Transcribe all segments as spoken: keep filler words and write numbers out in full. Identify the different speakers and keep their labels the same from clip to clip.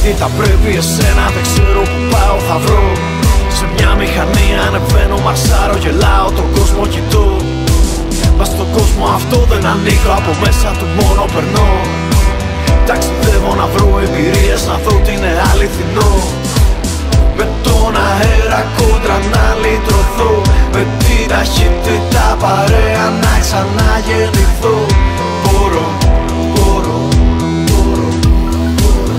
Speaker 1: κοίτα πρέπει εσένα, δεν ξέρω που πάω θα βρω. Σε μια μηχανή ανεβαίνω, μαρσάρω, γελάω, τον κόσμο κοιτώ. Μα στον κόσμο αυτό δεν ανήκω, από μέσα του μόνο περνώ. Ταξιδεύω να βρω εμπειρίες, να δω τι είναι αληθινό. Με τον αέρα κόντρα να λυτρωθώ, με την ταχύτητα παρέα να ξαναγεννηθώ. Μπορώ, μπορώ, μπορώ, μπορώ.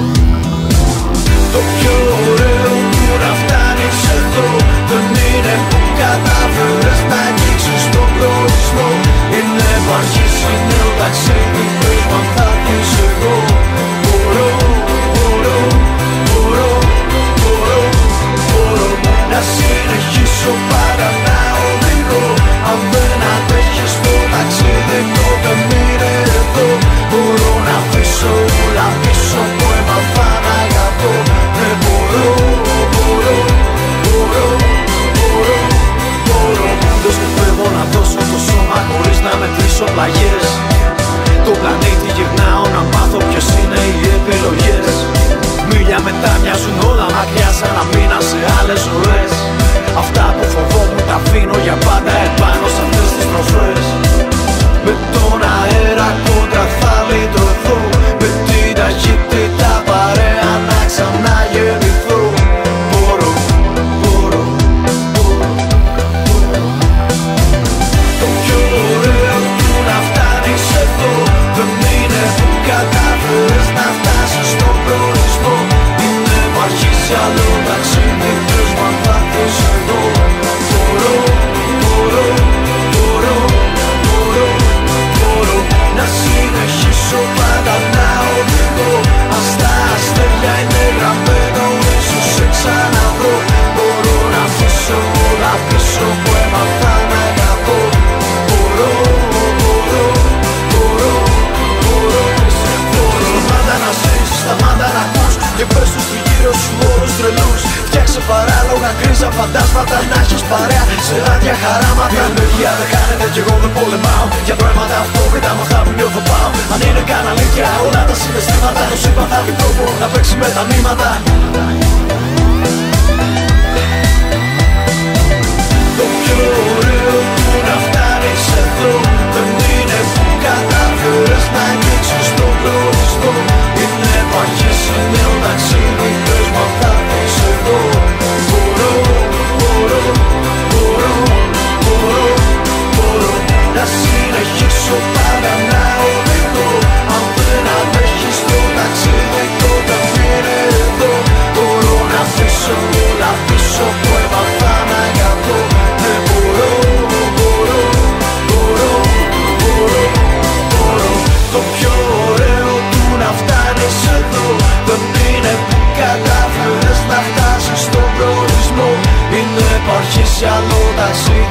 Speaker 1: Το πιο ωραίο που να φτάνεις εδώ δεν είναι που κατάφερες να αγγίξεις τον προορισμό. Είναι που αρχίσει νέο ταξίδι, πες μου αν θα πεις εγώ. Μπορώ, μπορώ, μπορώ, μπορώ, μπορώ να συνεχίσω πάντα να οδηγώ. Αν δεν αντέχεις το ταξίδι τότε μείνε εδώ. Μπορώ να αφήσω όλα πίσω που έμαθα να αγαπώ. Δεν μπορώ, μπορώ, μπορώ, μπορώ, μπορώ. Δεν σκοπεύω να δώσω το σώμα χωρίς να μετρήσω πλαγιές. Το πλανήτη γυρνάω να μάθω ποιες είναι οι επιλογές. Μίλια μετά μοιάζουν όλα μακριά σαν να μείνα σε άλλες ζωές. Αυτά που φοβόμουν τα αφήνω για πάντα επάνω σε αυτές τις τροφές. Με τον αέρα κόντρα θα λυτρωθώ, με την ταχύτητα παρέα να ξαναγεννηθώ. Μπορώ, μπορώ, μπορώ, μπορώ. Το πιο ωραίο που να φτάνεις εδώ δεν είναι που κατάφερες να φτάσεις στον προορισμό. Είναι που αρχίσει άλλο ταξίδι, πες μου αν θα θες εγώ. Μπορώ, μπορώ, μπορώ, μπορώ, μπορώ να συνεχίσω πάντα να οδηγώ. Αν στα αστέρια είναι γραμμένο ίσως σε ξαναβρω. Μπορώ να αφήσω όλα πίσω που έμαθα να αγαπώ. Μπορώ, μπορώ, μπορώ, μπορώ, μπορώ. Σταμάτα να ζήσεις, σταμάτα να ακούς και πες τους τριγύρω σου όρους τρελούς. Φτιάξε παράλογα γκρίζα φαντάσματα να έχεις παρέα σε άδεια χαράματα. Η ενέργεια δεν χάνεται κι εγώ δεν πολεμάω. Για πράγματα αυτόβητα με αυτά που νιώθω πάω. Αν είναι καν αλήθεια όλα τα συναισθήματα, το σύμπαν θα βρει τρόπο να παίξει με τα νήματα. Το πιο ωραίο που να φτάνεις εδώ δεν είναι που κατάφερες να αγγίξεις τον προορισμό. Είναι που αρχίσει νέο ταξίδι, πες μου αν θα πεις εγώ. Μπορώ, μπορώ, μπορώ, μπορώ, μπορώ να συνεχίσω πάντα να οδηγώ. Αν δεν αντέχεις το ταξίδι τότε μείνε εδώ. Μπορώ να αφήσω όλα πίσω που έμαθα να αγαπώ. Ναι μπορώ, μπορώ, μπορώ, μπορώ, μπορώ. Το πιο ωραίο του να φτάνεις εδώ δεν είναι που κατάφερες να φτάσεις στον προορισμό. Είναι που αρχίσει άλλο ταξίδι.